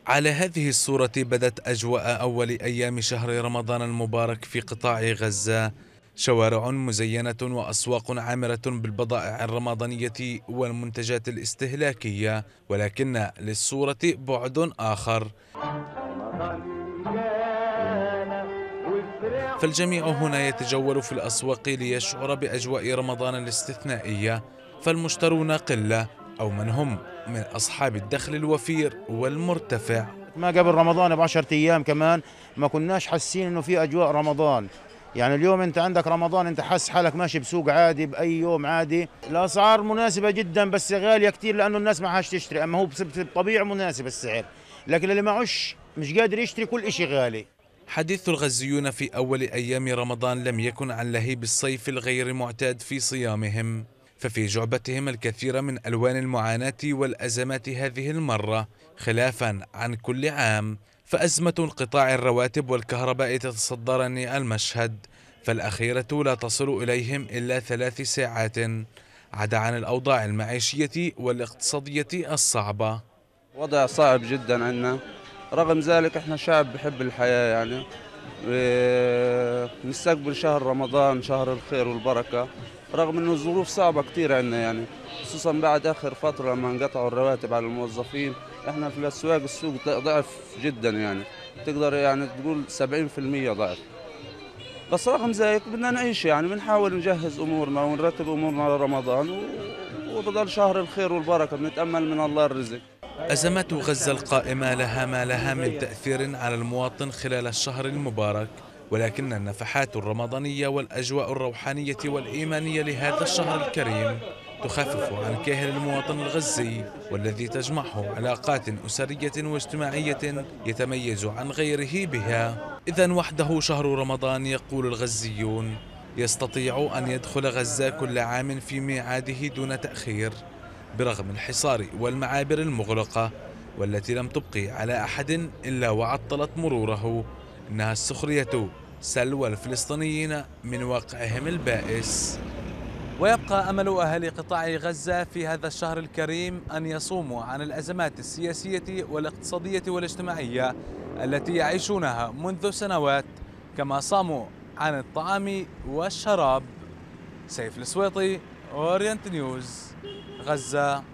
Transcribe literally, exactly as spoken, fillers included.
على هذه الصورة بدت أجواء أول أيام شهر رمضان المبارك في قطاع غزة. شوارع مزينة وأسواق عامرة بالبضائع الرمضانية والمنتجات الاستهلاكية، ولكن للصورة بعد آخر. فالجميع هنا يتجول في الأسواق ليشعر بأجواء رمضان الاستثنائية، فالمشترون قلة أو من هم من أصحاب الدخل الوفير والمرتفع. ما قبل رمضان بعشرة أيام كمان ما كناش حاسين إنه في أجواء رمضان. يعني اليوم أنت عندك رمضان، أنت حاسس حالك ماشي بسوق عادي بأي يوم عادي. الأسعار مناسبة جدا بس غالية كتير لأنه الناس ما عادش تشتري، أما هو بالطبيعة مناسب السعر، لكن اللي معوش مش قادر يشتري، كل إشي غالي. حديث الغزيون في أول أيام رمضان لم يكن عن لهيب الصيف الغير معتاد في صيامهم، ففي جعبتهم الكثير من ألوان المعاناة والأزمات هذه المرة، خلافا عن كل عام. فأزمة انقطاع الرواتب والكهرباء تتصدرن المشهد، فالأخيرة لا تصل إليهم إلا ثلاث ساعات، عدا عن الأوضاع المعيشية والاقتصادية الصعبة. وضع صعب جدا عندنا، رغم ذلك احنا شعب بحب الحياة يعني. نستقبل شهر رمضان شهر الخير والبركة، رغم انه الظروف صعبة كتير عندنا يعني، خصوصا بعد اخر فترة لما انقطعوا الرواتب على الموظفين. احنا في الاسواق السوق ضعف جدا يعني، تقدر يعني تقول سبعين في المية ضعف. بس رغم ذلك بدنا نعيش يعني، بنحاول نجهز امورنا ونرتب امورنا لرمضان، وبضل شهر الخير والبركة، بنتأمل من الله الرزق. أزمات غزة القائمة لها ما لها من تأثير على المواطن خلال الشهر المبارك، ولكن النفحات الرمضانية والأجواء الروحانية والإيمانية لهذا الشهر الكريم تخفف عن كاهل المواطن الغزي، والذي تجمعه علاقات أسرية واجتماعية يتميز عن غيره بها. إذن وحده شهر رمضان، يقول الغزيون، يستطيع أن يدخل غزة كل عام في ميعاده دون تأخير، برغم الحصار والمعابر المغلقة والتي لم تبقي على أحد إلا وعطلت مروره. إنها السخرية سلوى الفلسطينيين من واقعهم البائس. ويبقى أمل أهالي قطاع غزة في هذا الشهر الكريم أن يصوموا عن الأزمات السياسية والاقتصادية والاجتماعية التي يعيشونها منذ سنوات، كما صاموا عن الطعام والشراب. سيف السويطي، أورينت نيوز، غزة.